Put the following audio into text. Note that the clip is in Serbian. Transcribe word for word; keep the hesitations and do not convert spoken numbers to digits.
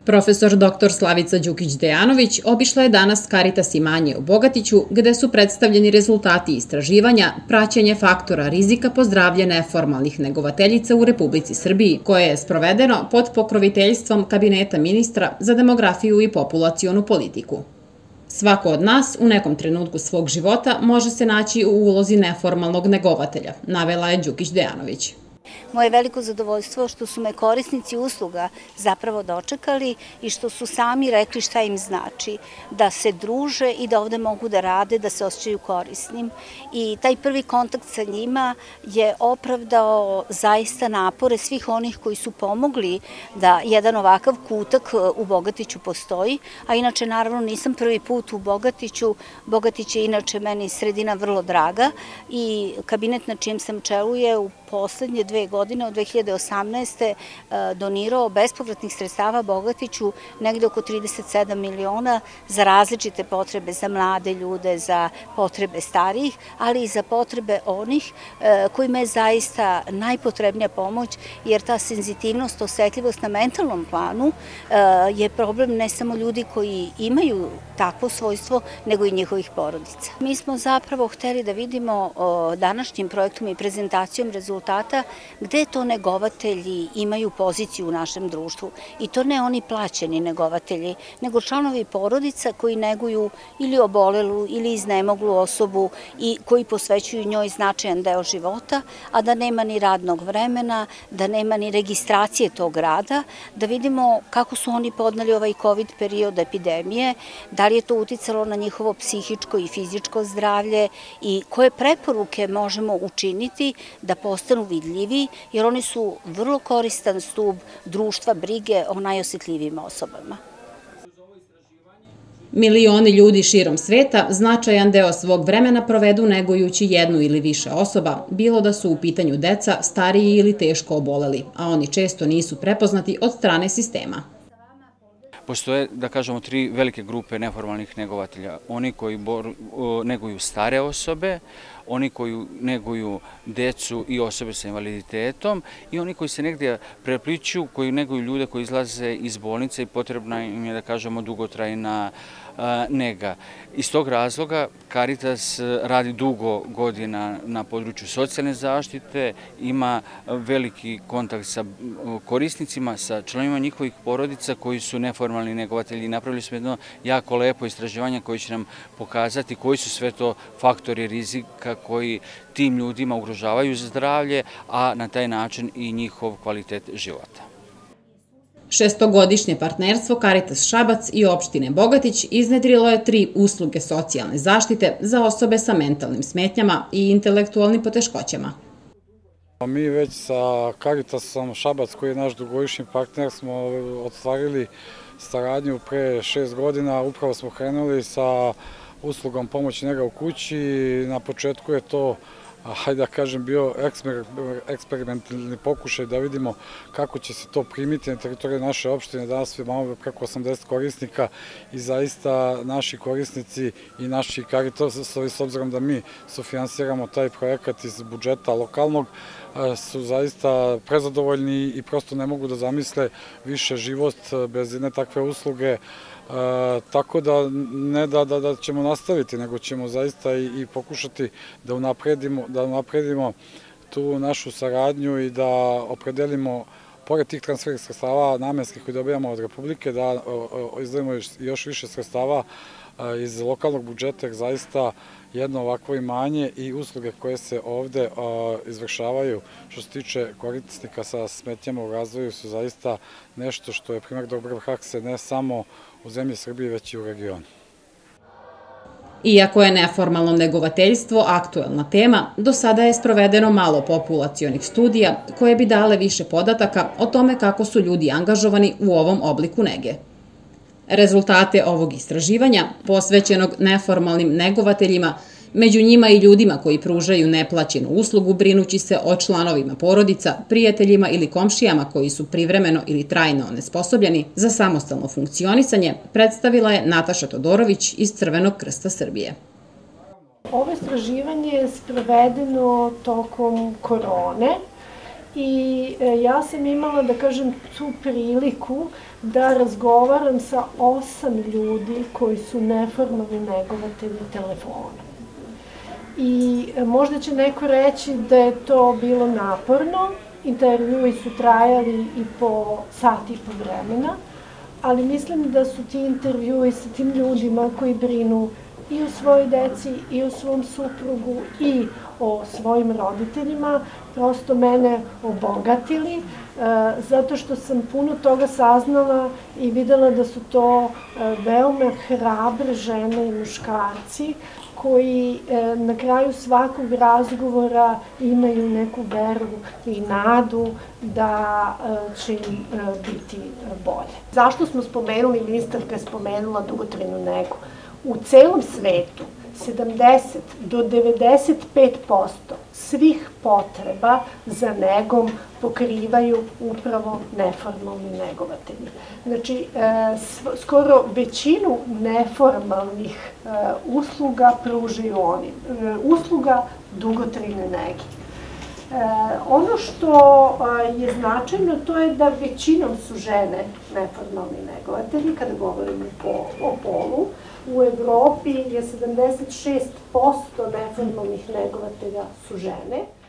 Profesor doktor Slavica Đukić-Dejanović obišla je danas Caritas imanje u Bogatiću, gde su predstavljeni rezultati istraživanja praćenje faktora rizika po zdravlje neformalnih negovateljica u Republici Srbiji, koje je sprovedeno pod pokroviteljstvom Kabineta ministra za demografiju i populacionu politiku. Svako od nas u nekom trenutku svog života može se naći u ulozi neformalnog negovatelja, navela je Đukić-Dejanović. Moje veliko zadovoljstvo što su me korisnici usluga zapravo dočekali i što su sami rekli šta im znači, da se druže i da ovde mogu da rade, da se osjećaju korisnim. I taj prvi kontakt sa njima je opravdao zaista napore svih onih koji su pomogli da jedan ovakav kutak u Bogatiću postoji, a inače naravno nisam prvi put u Bogatiću. Bogatić je inače meni sredina vrlo draga i kabinet na čijem sam čelu je u poslednje dve godine, od dve hiljade osamnaeste. donirao bespovratnih sredstava Bogatiću negde oko trideset sedam miliona za različite potrebe, za mlade ljude, za potrebe starijih, ali i za potrebe onih kojima je zaista najpotrebnija pomoć, jer ta senzitivnost, osetljivost na mentalnom planu je problem ne samo ljudi koji imaju takvo svojstvo, nego i njihovih porodica. Mi smo zapravo hteli da vidimo današnjim projektom i prezentacijom rezultata gde to negovatelji imaju poziciju u našem društvu. I to ne oni plaćeni negovatelji, nego članovi porodica koji neguju ili obolelu ili iznemoglu osobu i koji posvećuju njoj značajan deo života, a da nema ni radnog vremena, da nema ni registracije tog rada, da vidimo kako su oni podneli ovaj COVID period epidemije, da li je to uticalo na njihovo psihičko i fizičko zdravlje i koje preporuke možemo učiniti da postanu vidljivi, jer oni su vrlo koristan stub društva brige o najosetljivijim osobama. Milioni ljudi širom sveta značajan deo svog vremena provedu negujući jednu ili više osoba, bilo da su u pitanju deca, stariji ili teško oboleli, a oni često nisu prepoznati od strane sistema. Postoje, da kažemo, tri velike grupe neformalnih negovatelja. Oni koji neguju stare osobe, oni koji neguju decu i osobe sa invaliditetom i oni koji se negdje prepliću, koji neguju ljude koji izlaze iz bolnice i potrebna im je, da kažemo, dugotrajna nega. Iz tog razloga Caritas radi dugo godina na području socijalne zaštite, ima veliki kontakt sa korisnicima, sa članovima njihovih porodica koji su neformalni negovatelji. Napravili smo jedno jako lepo istraživanje koje će nam pokazati koji su sve to faktori rizika koji tim ljudima ugrožavaju zdravlje, a na taj način i njihov kvalitet života. Šestogodišnje partnerstvo Caritas Šabac i opštine Bogatić iznedrilo je tri usluge socijalne zaštite za osobe sa mentalnim smetnjama i intelektualnim poteškoćama. Mi već sa Caritasom Šabac, koji je naš dugogodišnji partner, smo ostvarili saradnju pre šest godina. Upravo smo krenuli sa uslugom pomoći nega u kući. Na početku je to, hajde da kažem, bio eksperimentalni pokušaj da vidimo kako će se to primiti na teritoriji naše opštine. Danas imamo preko osamdeset korisnika i zaista naši korisnici i naši Caritasovi, s obzirom da mi sufinansiramo taj projekat iz budžeta lokalnog, su zaista prezadovoljni i prosto ne mogu da zamisle više život bez jedne takve usluge. Tako da ne da ćemo nastaviti, nego ćemo zaista i pokušati da unapredimo tu našu saradnju i da opredelimo, pored tih transfernih sredstava namenskih koji dobijamo od Republike, da izdvojimo još više sredstava iz lokalnog budžeta, jer zaista jedno ovakvo imanje i usluge koje se ovde izvršavaju što se tiče korisnika sa smetnjama u razvoju su zaista nešto što je primer dobre prakse ne samo u zemlji Srbiji, već i u regionu. Iako je neformalno negovateljstvo aktuelna tema, do sada je sprovedeno malo populacionih studija koje bi dale više podataka o tome kako su ljudi angažovani u ovom obliku nege. Rezultate ovog istraživanja, posvećenog neformalnim negovateljima, među njima i ljudima koji pružaju neplaćenu uslugu brinući se o članovima porodica, prijateljima ili komšijama koji su privremeno ili trajno onesposobljeni za samostalno funkcionisanje, predstavila je Nataša Todorović iz Crvenog krsta Srbije. Ovo istraživanje je sprovedeno tokom korone i ja sam imala, da kažem, tu priliku da razgovaram sa osam ljudi koji su neformalni negovatelji telefona. I možda će neko reći da je to bilo naporno, intervjui su trajali i po sati i po vremena, ali mislim da su ti intervjui sa tim ljudima koji brinu i o svojoj deci, i o svom suprugu, i o svojim roditeljima, prosto mene obogatili, zato što sam puno toga saznala i videla da su to veoma hrabre žene i muškarci koji na kraju svakog razgovora imaju neku veru i nadu da će im biti bolje. Zašto smo spomenuli, ministarka je spomenula dugotrajnu negu? U celom svetu sedamdeset do devedeset pet posto svih potreba za negom pokrivaju upravo neformalni negovatelji. Znači, skoro većinu neformalnih usluga pružaju oni. Usluga dugotrajne nege. Ono što je značajno, to je da većinom su žene neformalni negovatelji, kada govorimo o polu. U Evropi je sedamdeset šest posto neformalnih negovatelja su žene.